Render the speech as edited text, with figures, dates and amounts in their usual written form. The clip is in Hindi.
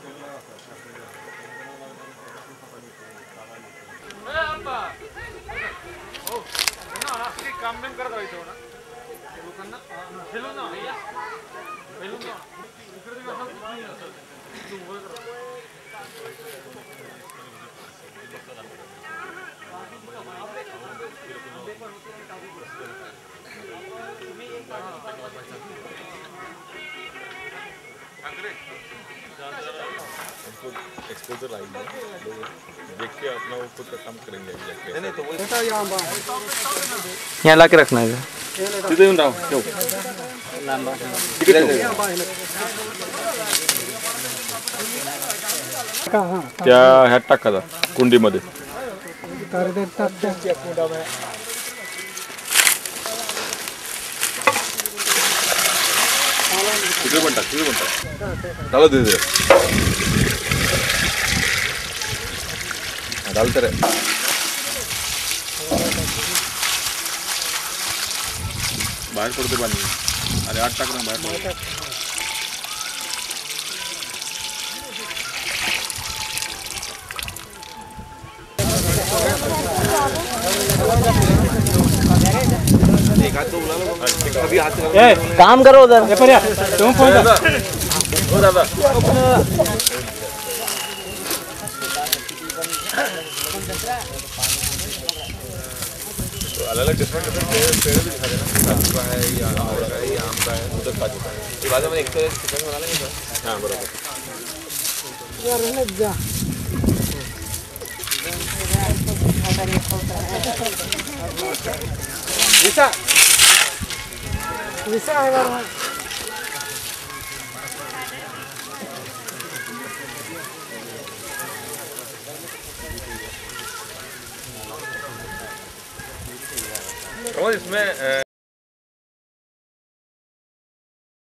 एक्सपोजर आएंगे देख के अपना वो खुद का काम करेंगे। नहीं तो यहाँ ला के रखना है तिथे येऊन राव ठेव त्या ह्यात टाकायचा कुंडीमध्ये तिकडे पण टाक डालो धीरे डालते रहे बाहर पड़ते पानी अरे 8 टाक ना बाहर काम करो उधर तुम फोन अलग-अलग डिफरेंट पेड़ भी दिखा देना का है या आंवला का है या आम का है उधर काजू का है बाद में एक तो चिकन बना लेंगे सर। हाँ बराबर यार लग जा विसा है यार और इसमें